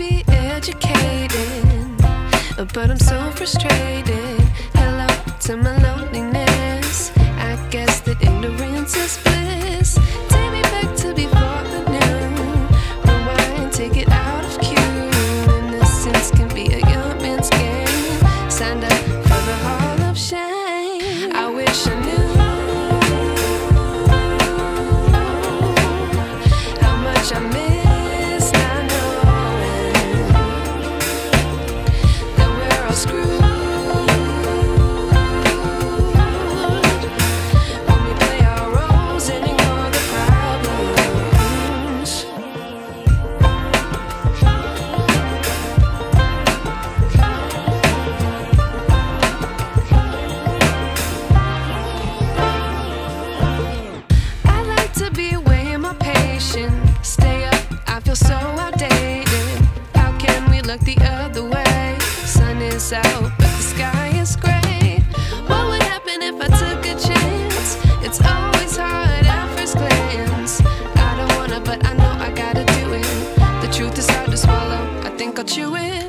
be educated, but I'm so frustrated. Hello to my loneliness. I guess that ignorance is bliss. Take me back to before I knew. Rewind, take it out of cue. Innocence can be a young man's game. Signed up for the hall of shame. I wish I knew how much I miss not knowing that we're all screwed. Stay up, I feel so outdated. How can we look the other way? Sun is out, but the sky is gray. What would happen if I took a chance? It's always hard at first glance. I don't wanna, but I know I gotta do it. The truth is hard to swallow, I think I'll chew it.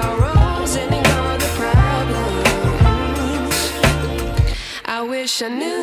I wish I knew